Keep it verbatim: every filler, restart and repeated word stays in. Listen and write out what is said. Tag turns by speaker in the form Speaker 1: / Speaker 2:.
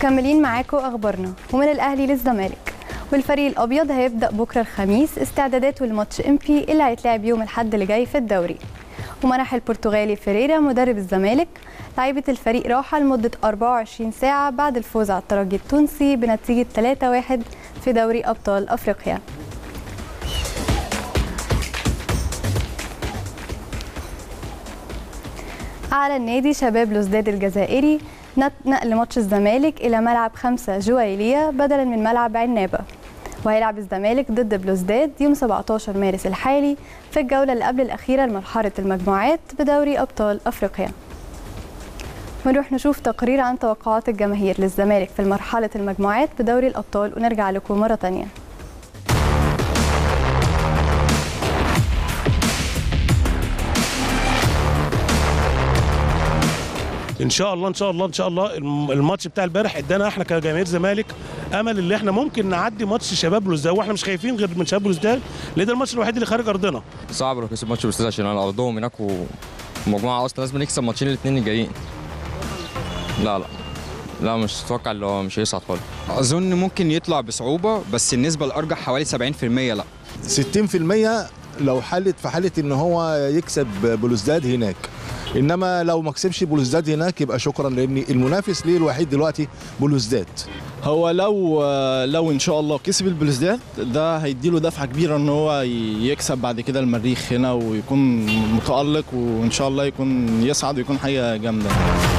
Speaker 1: مكملين معاكم اخبارنا. ومن الاهلي للزمالك، والفريق الابيض هيبدا بكره الخميس استعداداته لماتش امبي اللي هيتلعب يوم الاحد اللي جاي في الدوري. ومنح البرتغالي فيريرا مدرب الزمالك لعيبه الفريق راحه لمده أربعة وعشرين ساعه بعد الفوز على الترجي التونسي بنتيجه ثلاثة واحد في دوري ابطال افريقيا. أعلن نادي شباب بلوزداد الجزائري نقل ماتش الزمالك إلى ملعب خمسة جويلية بدلا من ملعب عنابة، وهيلعب الزمالك ضد بلوزداد يوم سبعة عشر مارس الحالي في الجولة اللي قبل الأخيرة لمرحلة المجموعات بدوري أبطال أفريقيا. ونروح نشوف تقرير عن توقعات الجماهير للزمالك في مرحلة المجموعات بدوري الأبطال ونرجع لكم مرة تانية.
Speaker 2: ان شاء الله ان شاء الله ان شاء الله الماتش بتاع البارح ادانا احنا كجماهير زمالك امل اللي احنا ممكن نعدي ماتش شباب بلوزداد، واحنا مش خايفين غير من شباب بلوزداد لان ده الماتش الوحيد اللي خارج ارضنا.
Speaker 3: صعب لو كسب ماتش بلوزداد عشان على ارضهم هناك ومجموعه اصلا لازم نكسب ماتشين الاثنين الجايين. لا لا لا مش اتوقع اللي هو مش هيصعد خالص.
Speaker 4: اظن ممكن يطلع بصعوبه بس النسبه الارجح حوالي سبعين في المية. لا
Speaker 5: ستين في المية لو حلت في حاله ان هو يكسب بلوزداد هناك، انما لو ما كسبش بلوزداد هناك يبقى شكرا، لان المنافس ليه الوحيد دلوقتي بلوزداد.
Speaker 6: هو لو لو ان شاء الله كسب البلوزداد ده هيديله دفعه كبيره ان هو يكسب بعد كده المريخ هنا ويكون متالق وان شاء الله يكون يصعد ويكون حاجه جامده.